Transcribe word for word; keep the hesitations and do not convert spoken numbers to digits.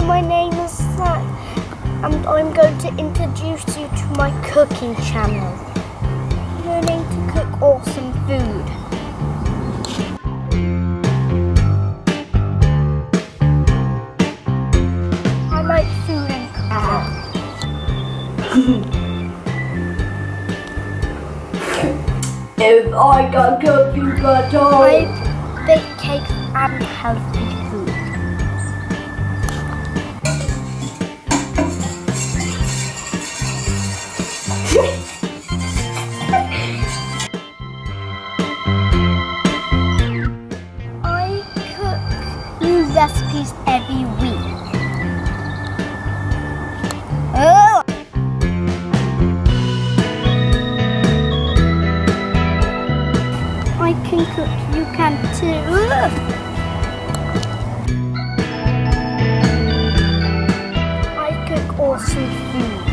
my name is Zach, and I'm going to introduce you to my cooking channel. Learning to cook awesome food. I like food and cooking. If I can cook, you can talk. I bake cakes and healthy food. I cook new recipes every week. Oh! I can cook, you can too. I cook awesome food.